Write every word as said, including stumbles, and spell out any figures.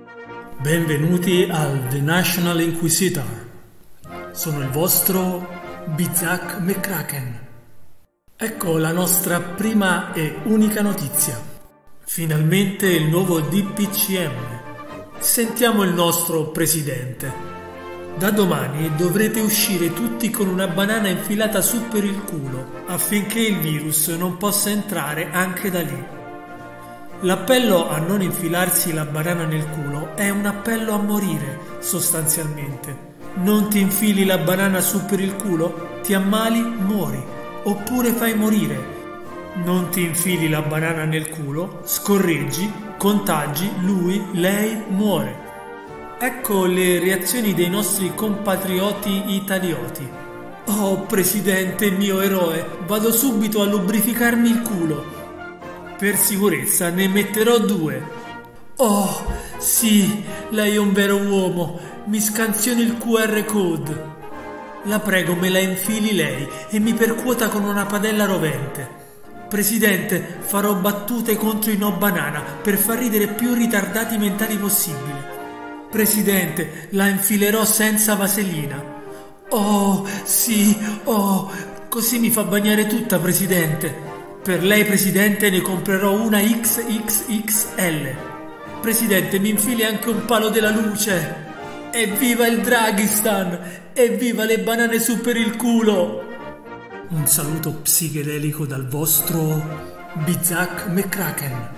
Benvenuti al The National Inquisitor. Sono il vostro Bizak McCracken. Ecco la nostra prima e unica notizia. Finalmente il nuovo D P C M. Sentiamo il nostro presidente. Da domani dovrete uscire tutti con una banana infilata su per il culo, affinché il virus non possa entrare anche da lì. L'appello a non infilarsi la banana nel culo è un appello a morire, sostanzialmente. Non ti infili la banana su per il culo, ti ammali, muori, oppure fai morire. Non ti infili la banana nel culo, scorreggi, contagi, lui, lei muore. Ecco le reazioni dei nostri compatrioti italioti. Oh, presidente, mio eroe, vado subito a lubrificarmi il culo. Per sicurezza ne metterò due. Oh, sì, lei è un vero uomo. Mi scansioni il Q R code. La prego, me la infili lei e mi percuota con una padella rovente. Presidente, farò battute contro i no banana per far ridere più ritardati mentali possibile. Presidente, la infilerò senza vaselina. Oh, sì, oh, così mi fa bagnare tutta, presidente. Per lei, presidente, ne comprerò una X X X L. Presidente, mi infili anche un palo della luce. Evviva il Draghistan! Evviva le banane su per il culo! Un saluto psichedelico dal vostro Bizak McCracken.